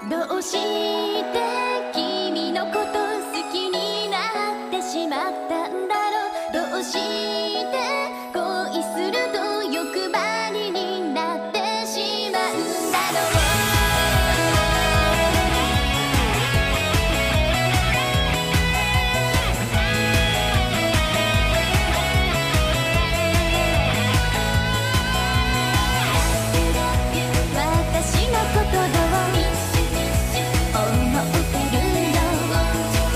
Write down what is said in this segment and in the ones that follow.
どうして君のこと好きになってしまったんだろう。どうして恋すると欲張りになってしまうんだろう。私のことどう思ってるの？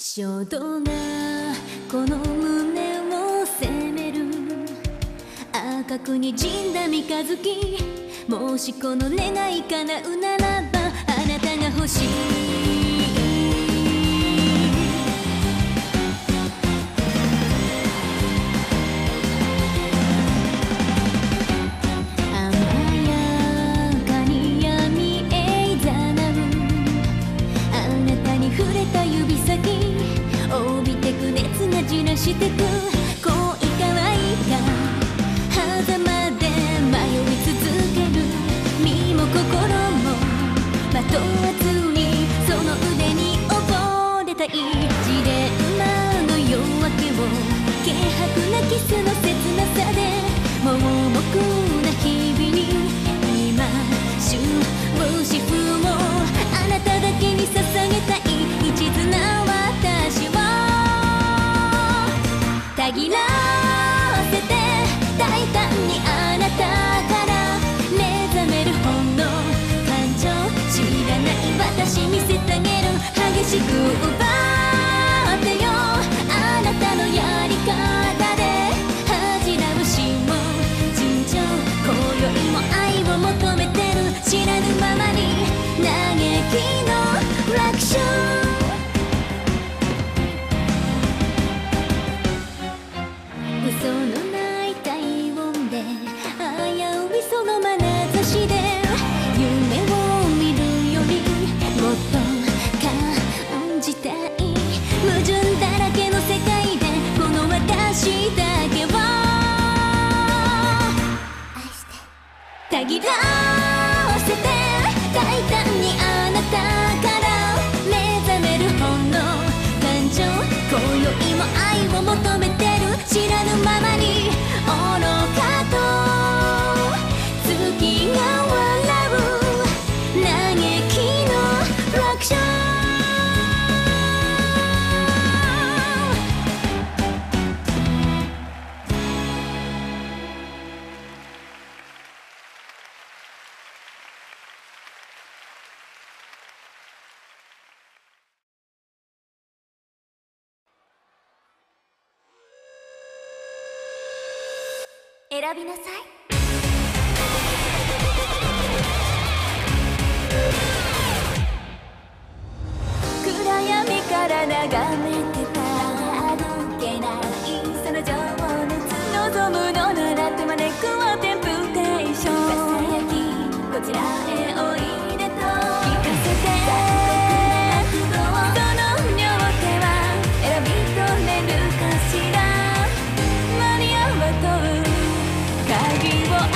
衝動がこの胸を責める。赤く滲んだ三日月、もしこの願い叶うならばあなたが欲しい。甘やかに闇へざなう、あなたに触れた指先、帯びてく熱がじらしてく。恋か愛か狭間で迷い続ける。身も心もまとわずにその腕に溺れたい。ジレンマの夜明けを軽薄なキスの切なさで盲目な日々に今終止符をあなただけに捧げたい。一途な私をたぎらわせて大胆にあなたから目覚める本能感情、知らない私見せてあげる。激しく奪ってよあなたのやり方で恥じらうしも尋常。今宵も愛を求めてる。知らぬままに嘆きの楽勝。嘘のない体温で危ういその眼差しで夢を見るよりもっと感じたい。矛盾だらけの世界でこの私だけを愛してたぎらわせて大胆にあなたから目覚める本能感情。今宵も愛を求めてる。知らぬままに愚かと月が笑う嘆きの楽勝。選びなさい。暗闇から眺めてた歩けないその情熱、望むのなら手招くはテンプテーション。ささやきこちらへおいでと聞かせて、その両手は選び取れるかしら。間に合わとう鍵を開ける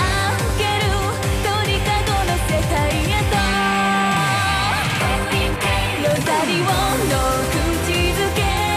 鳥かごの世界へとロザリオの口づけ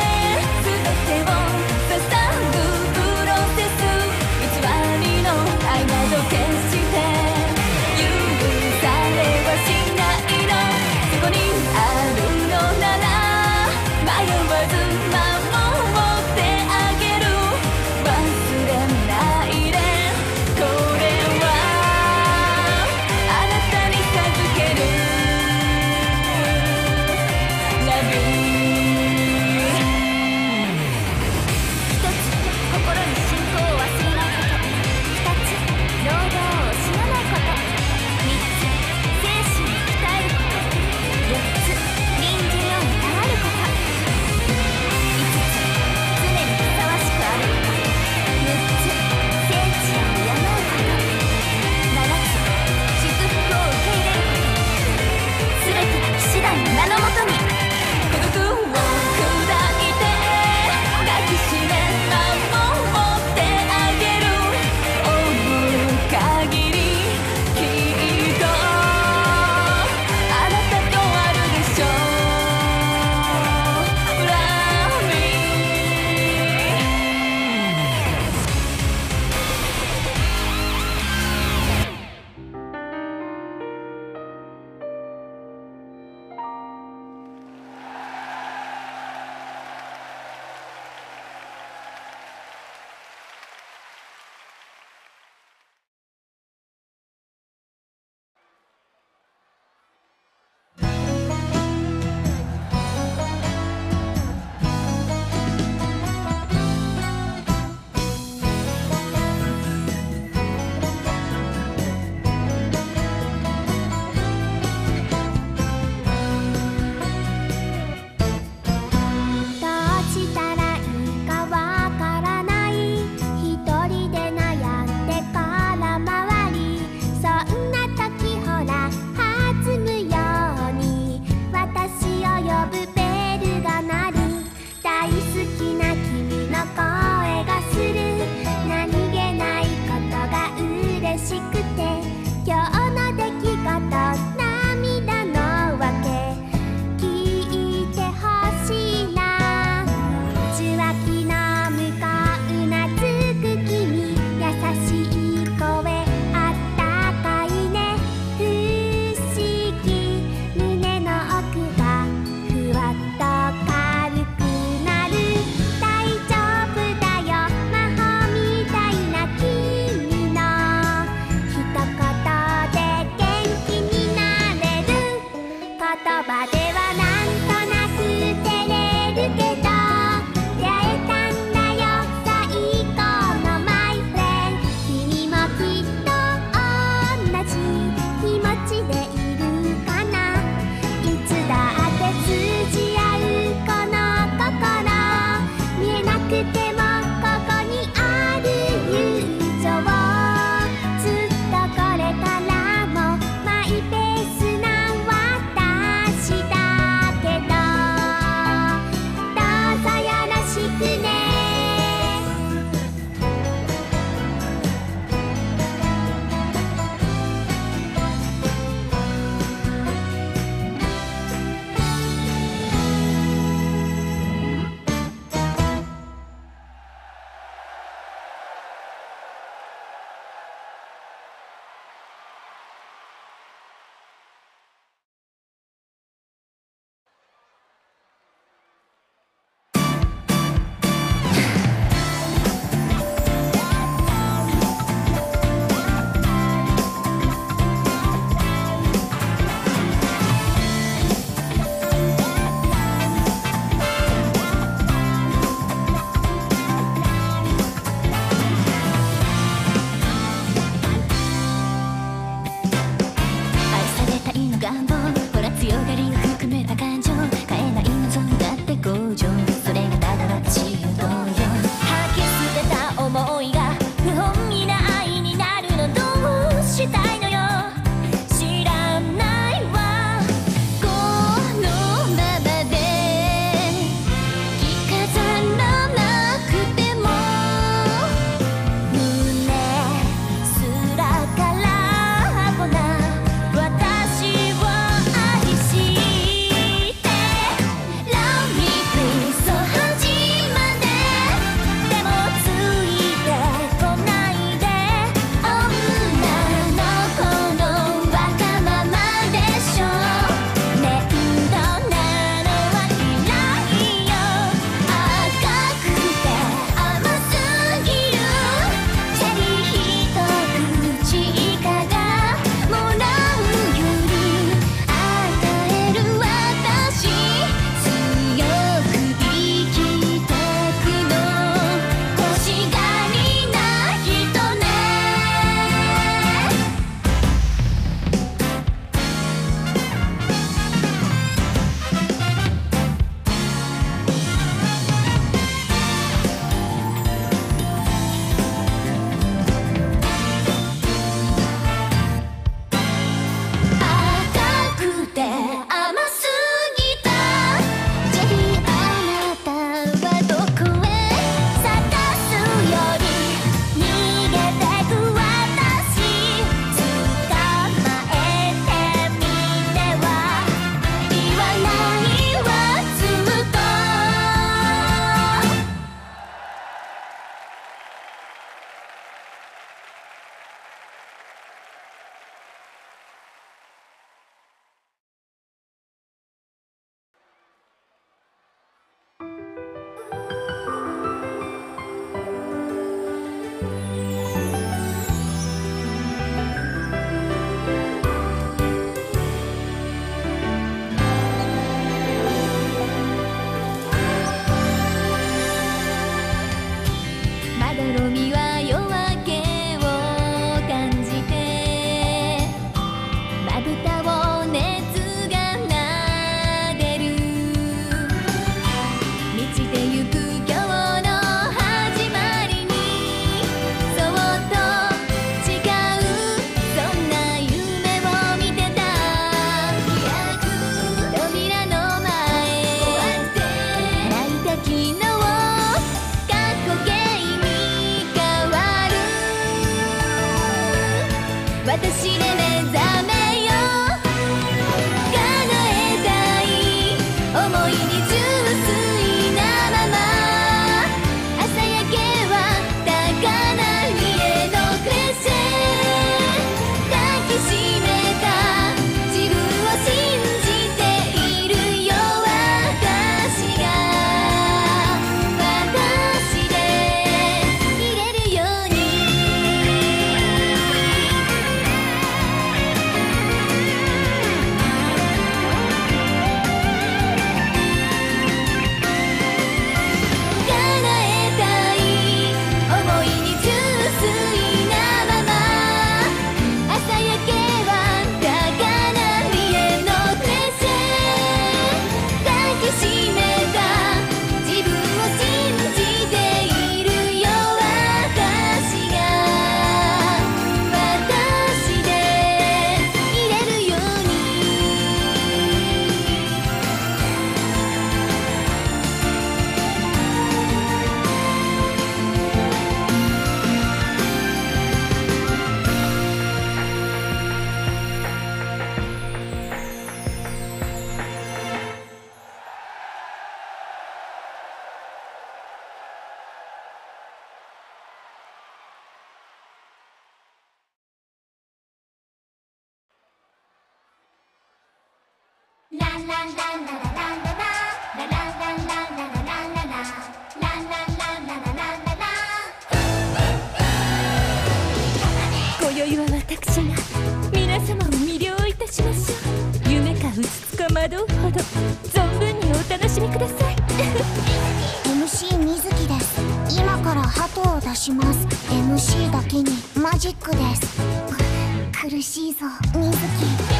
今宵は私が皆様を魅了いたしましょう。夢かうつつか惑うほど存分にお楽しみください。 MC みずきです。今から鳩を出します。 MC だけにマジックです。苦しいぞみずき。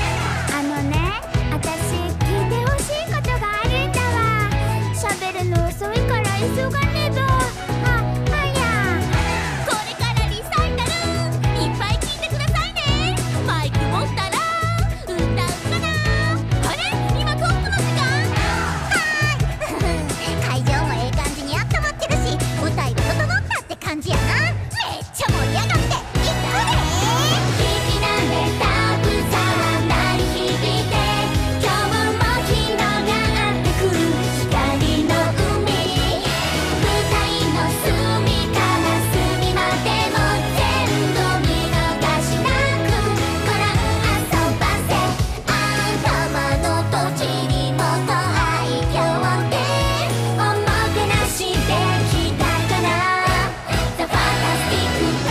私聞いてほしいことがあるんだわ。喋るの遅いから急がねば。 これからリサイタルいっぱい聞いてくださいね。マイク持ったら歌うかな。あれ今トークの時間。 会場もええ感じにあったまってるし、舞台が整ったって感じやな。めっちゃ盛り上がっていくで。 聞き慣れたブザー鳴り響いて今日も広がってくる光の海。舞台の隅から隅までも全部見逃しなくご覧遊ばせ。頭の栃木元愛嬌でおもてなしできたかな。 The Fantastic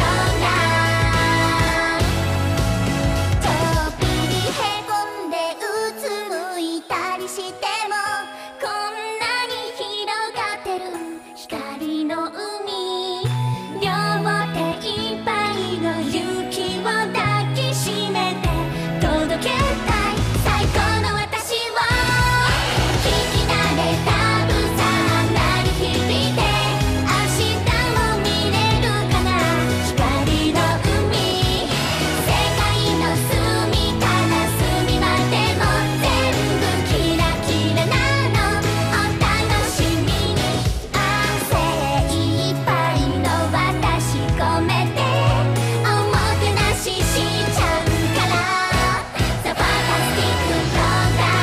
Program ちょっぴりへこんでうつむいたりしてもこんなに広がってる光の海。両手いっぱいの雪を抱きしめて届けたい最高の私を。聞き慣れたブザー鳴り響いて明日も見れるかな。光の海世界の隅から隅までも全部キラキラなのお楽しみに。汗いっぱいの私込めておもてなししちゃうから。 The Fantastic Program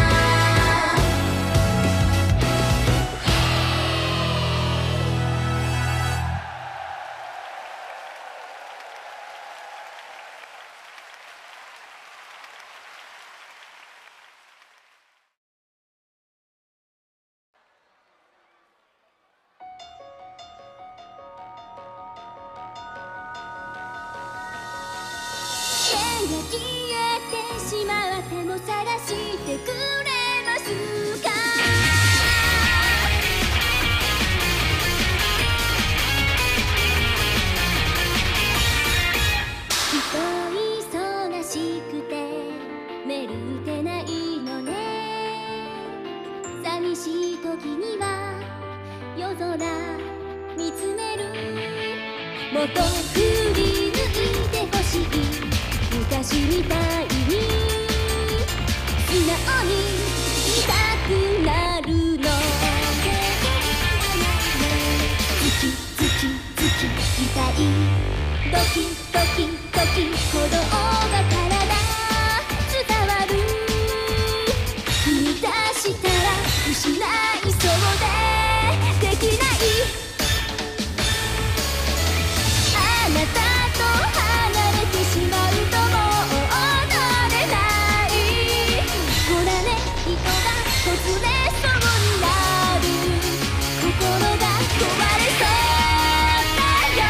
天が消えてしまっても探してくれますか。人忙しくてメール打てないのね。寂しい時には夜空見つめる。もっと振り抜いてほしい昔みたいに素直にいたくなるの。ズキズキズキ痛いドキドキドキ鼓動が体伝わる。踏み出したら失いそうでできない。あなたと離れてしまうともう踊れない。ほらね人がほつれそうになる。心が壊れそうだよ。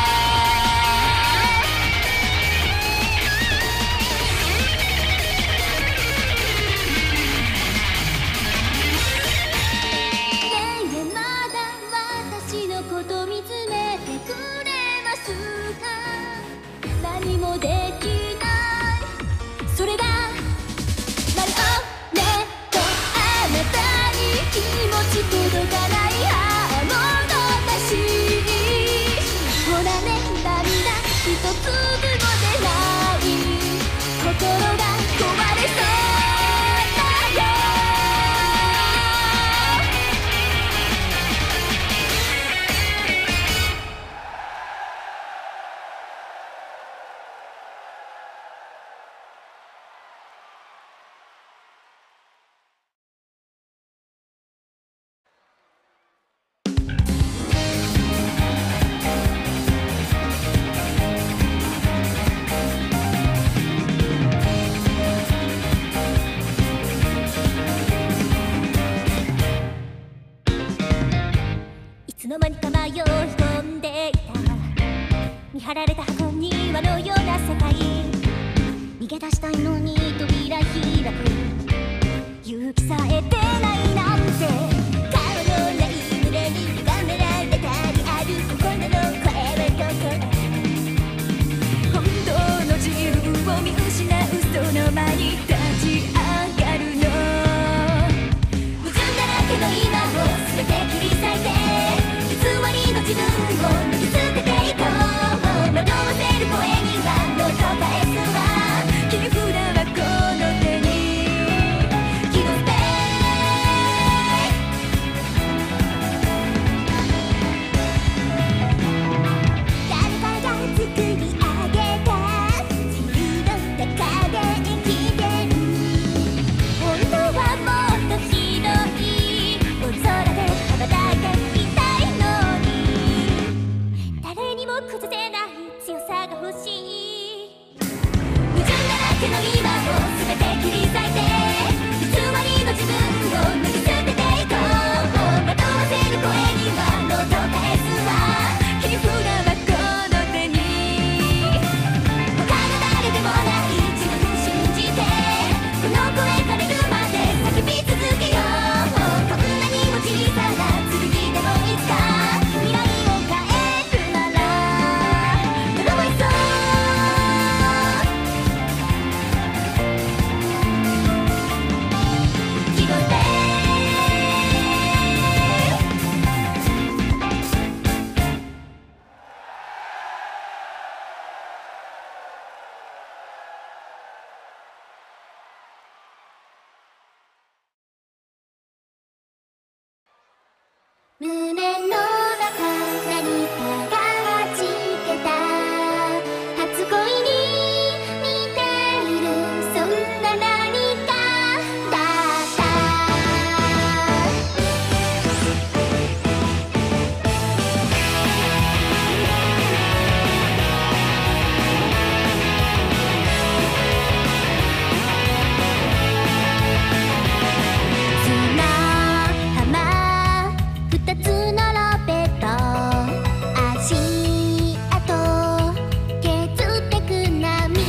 ねえまだ私のこと見つめてくれますか。何もできないそれがマリオネット。あなたに気持ち届かないもどかしい。ほらね涙一粒も出ない。心が壊れそうだよ。 出したいのに扉開く勇気さえ出ないなんて顔のない胸にカメラでたりある心の声はどこへ本当の自分を見失うその間に立ち上がるの矛盾だらけの今を全て切り裂いて偽りの自分を脱ぎ捨てていこう惑わせる声にはノート返すわ切り札はこの手に気のスペ誰かが作り上げた自由の中で生きてる本当はもっと広い大空で羽ばたいていたいのに誰にも崩せない強さが欲しい矛盾だらけの今を全て切り裂いて偽りの自分を脱ぎ捨てていこう惑わせる声にはノート返すわ切り札はこの手に他の誰でもない自分を信じてこの声枯れるまで叫び続けようこんなにも小さな剣でもいつか未来を変えるなら呪いそう気のせい胸の中何かがはじけた初恋に似ているそんな何かだった砂浜二つ並べた足跡削ってく波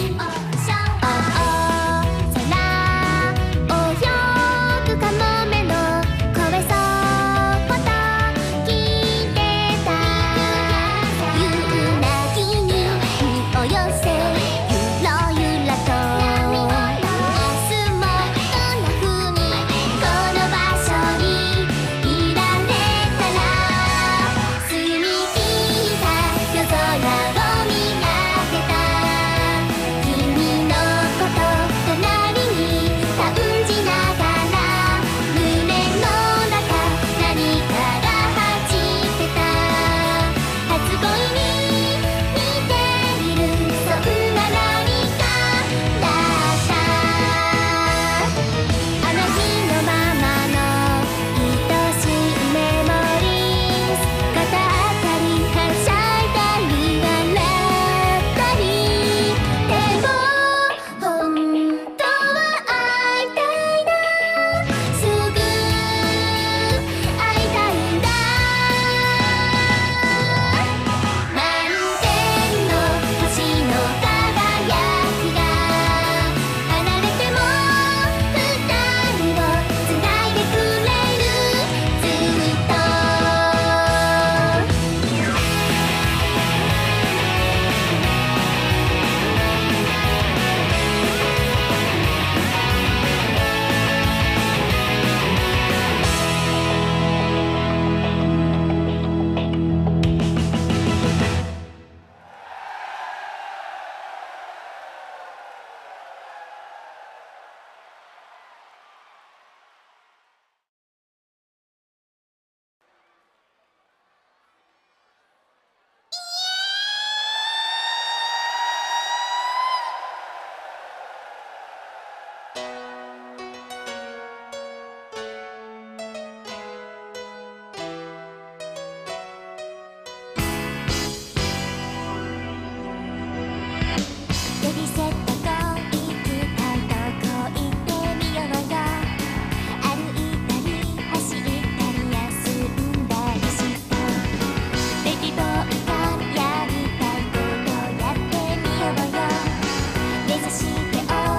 空泳ぐカモメの声そっと聞いてた夕泣きに身を寄せゆらゆらと明日もどんな風にこの場所にいられたら澄み切った夜空を見上げた君のこと隣に感じながら胸の中何かがはじけた初恋に似ているそんな何かだったあの日のままの愛しいメモリーズ語ったりはしゃいだり笑ったりでも本当は会いたいなすぐ会いたいんだ満天の星の輝きが離れても二人をつないでくれるずっとベビーセットと行きたいとこ行ってみようよ歩いたり走ったり休んだりしたベビーボーイがやりたいことやってみようよ目指して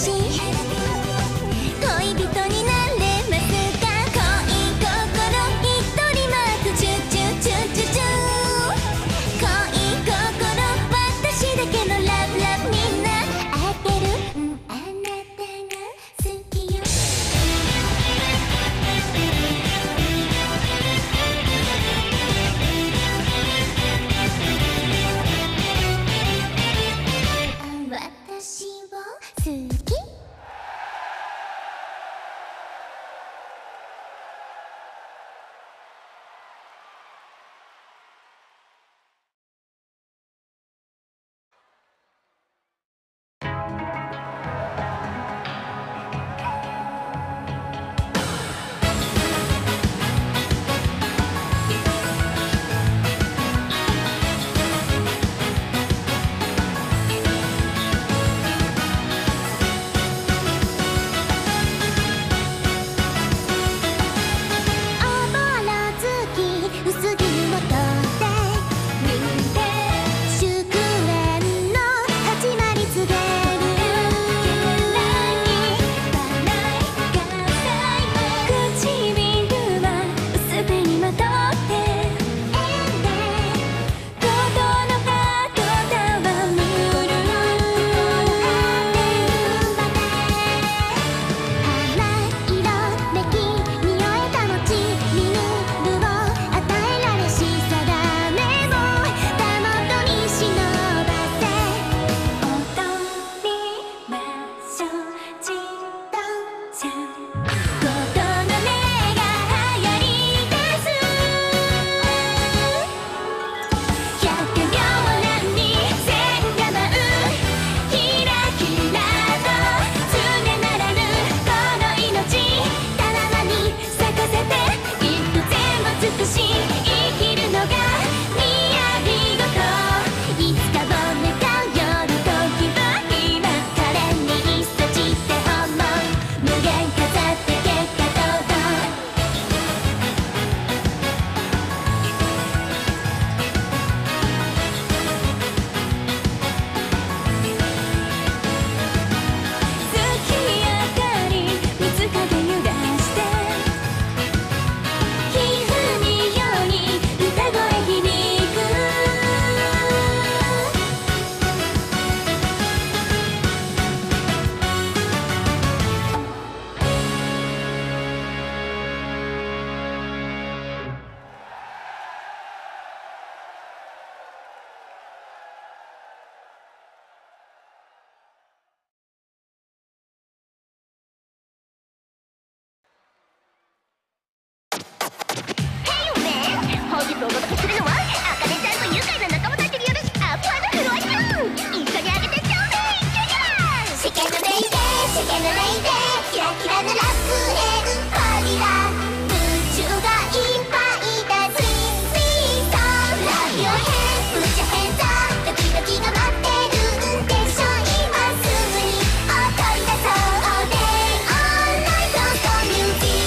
恋人になれますか恋心一人マークチュチュチュチュチュ恋心私だけのラブラブみんな合ってるあなたが好きよ私を好き本日お届けするのはあかねちゃんと愉快な仲間たちによるアッパーのフロアチューン一緒に上げてちょうねキュキュラ試験のレイで試験のレイでキラキラの楽園パリラ宇宙がいっぱいだスイスイさラビオヘンプチャヘンザドキドキが待ってるんでしょ今すぐに踊り出そうでオンライトコミュニティ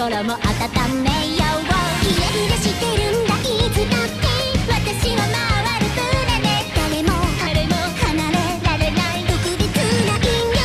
心も温めよう。 イライラしてるんだいつだって私は回る船で誰も離れられない特別な引力。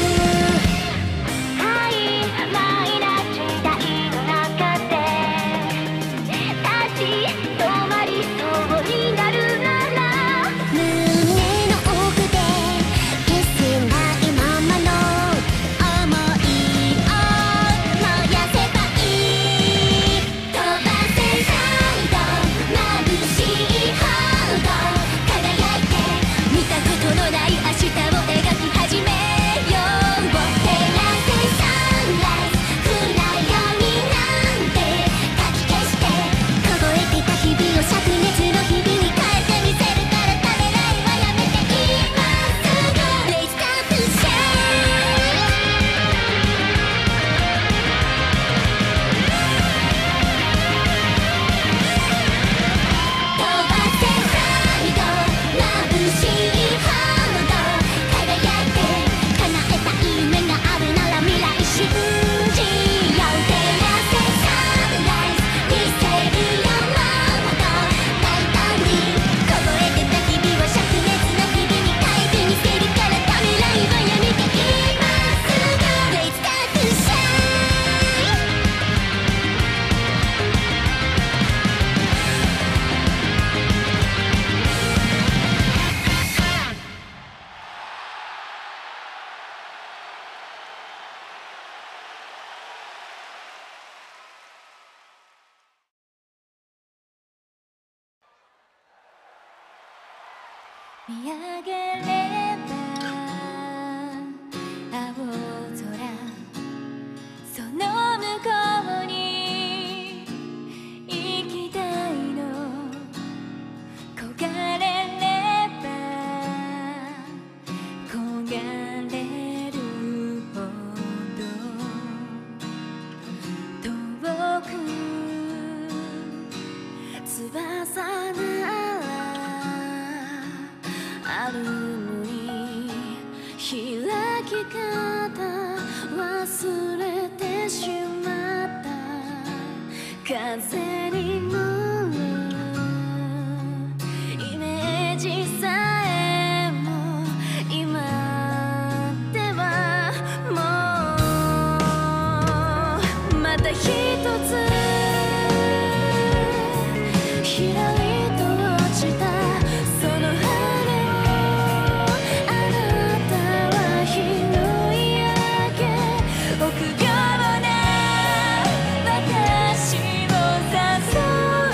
曖昧な時代の中で立ち止まりそうになるなら胸の奥で消せないままの想いを燃やせばいい。飛ばせないと眩しいほど輝いて見たことのない明日を描き始めよう。照らせサンライズ暗闇なんてかき消して凍えてた日々を灼熱の日々に変えてみせるからためらいはやめて今すぐ Let's start to shine。 飛ばせないと眩しいほど輝いて叶えたい夢があるなら未来信じよう。照らせサンライズ見せるよもっと大胆に凍えてた日々を灼熱な日々に変えてみせるからためらいはやめて今すぐ Let's start to shine。 見上げれば青空、その向こうに行きたいの。焦がれれば焦がれるほど遠く翼ならあるのに開き方忘れてしまった。風に乗るイメージさえも今ではもうまた一つひらりと落ちたその羽をあなたは拾い上げ臆病な私を誘う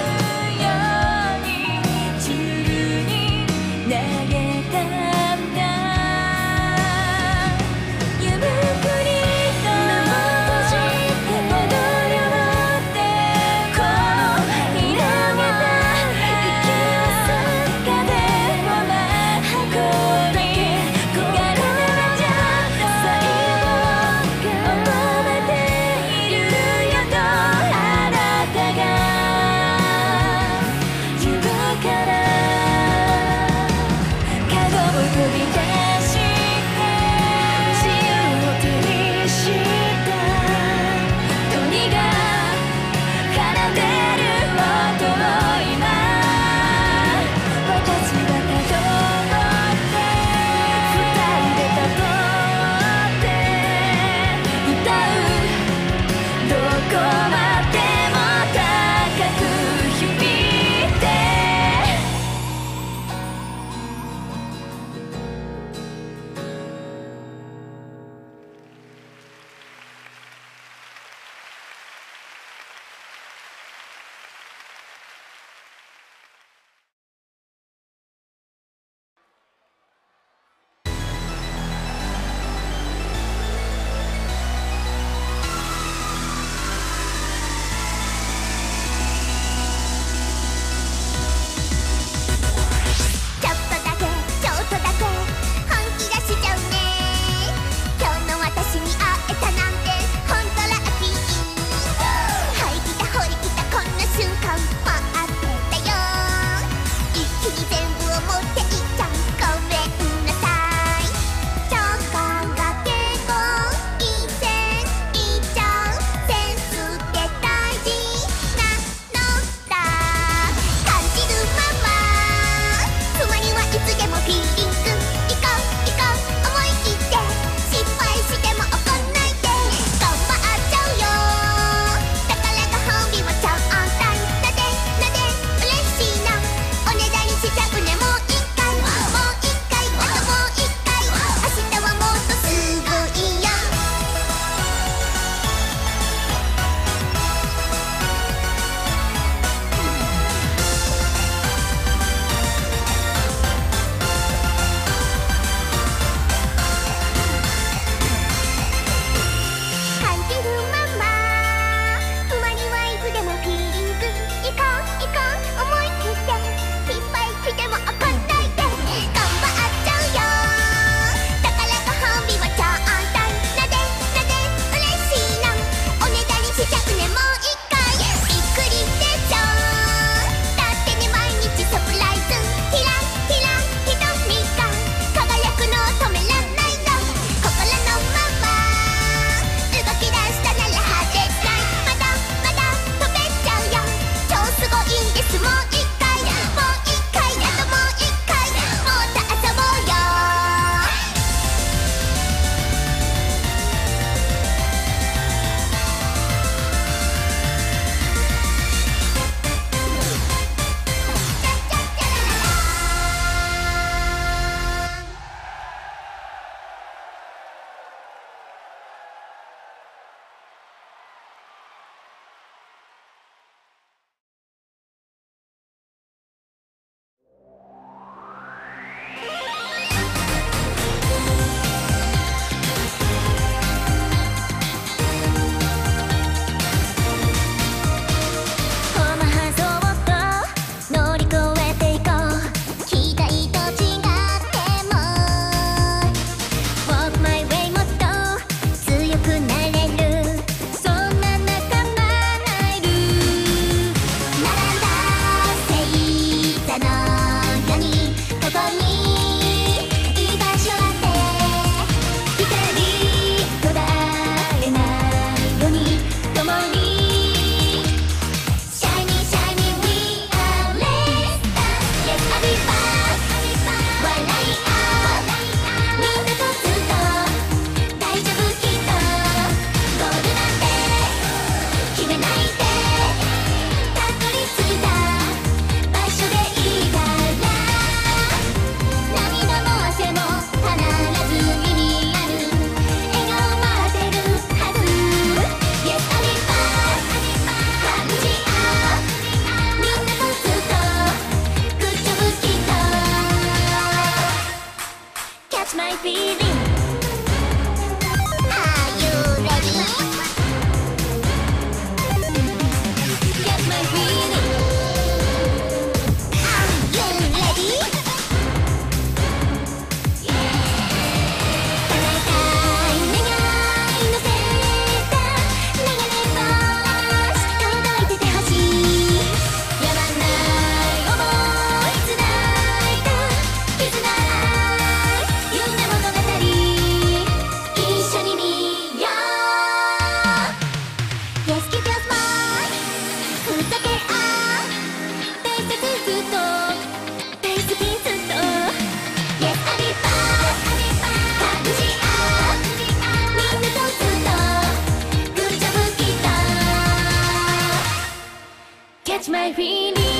フィニ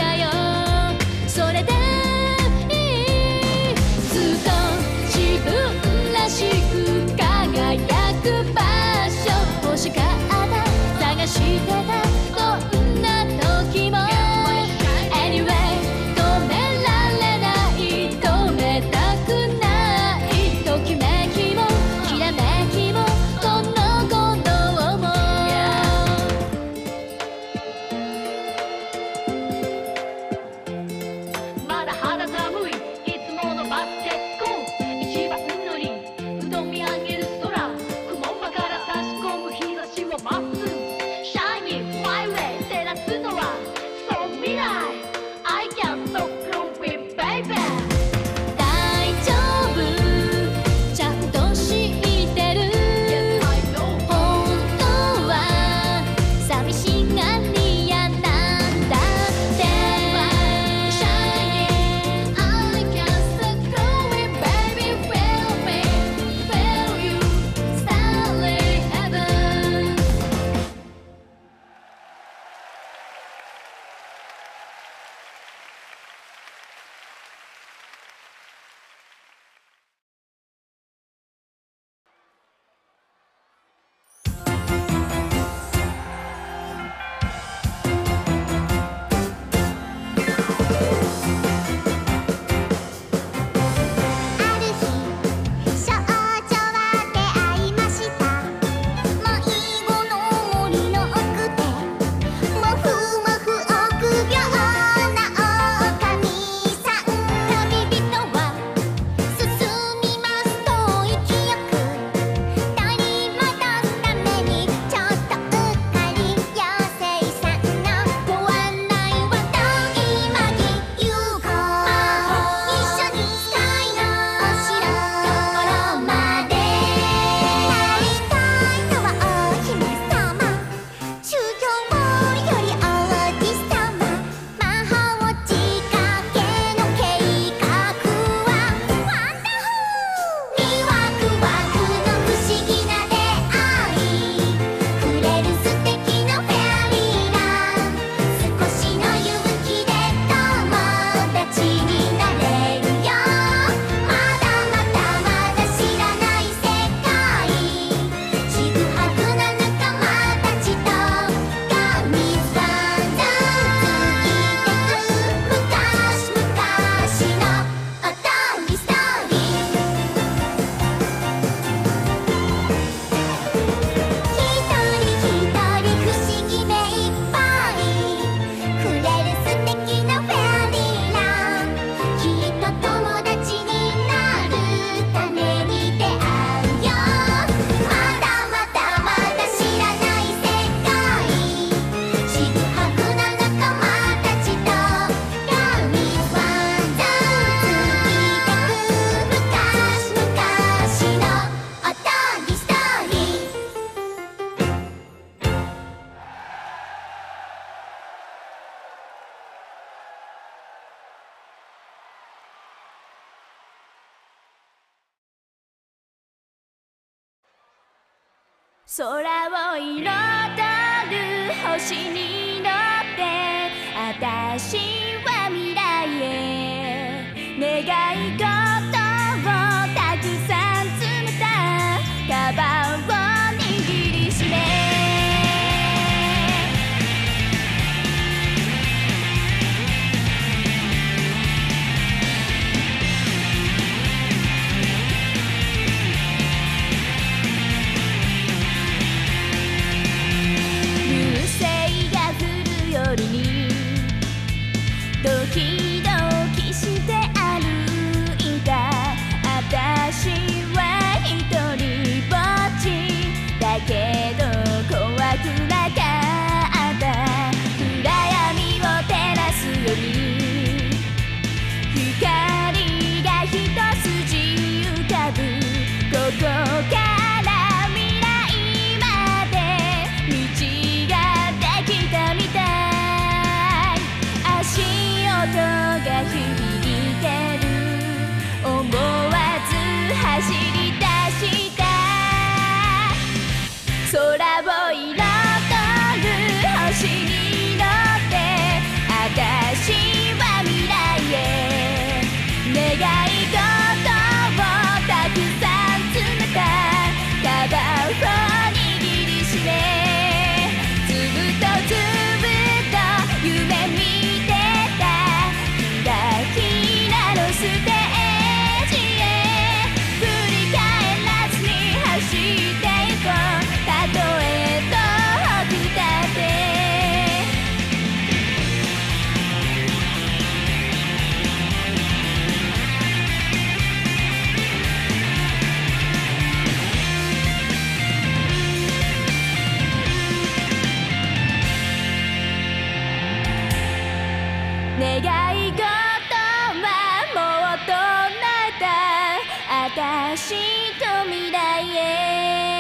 自分空を彩る星に乗って私は未来へ願い事をたくさん詰めたカバンを握りしめドキドキして歩いた私は一人ぼっちだけど怖くなかった暗闇を照らすより光が一筋浮かぶここから未来まで道ができたみたい足音が響いてる思わず走り出した空を彩る星に乗って私は未来へ願い事をたくさん詰めたカバンを握りしめずっとずっと夢見てキラのステージへ振り返らずに走っていこうたとえ遠くたって願い事はもう唱えた私と未来へ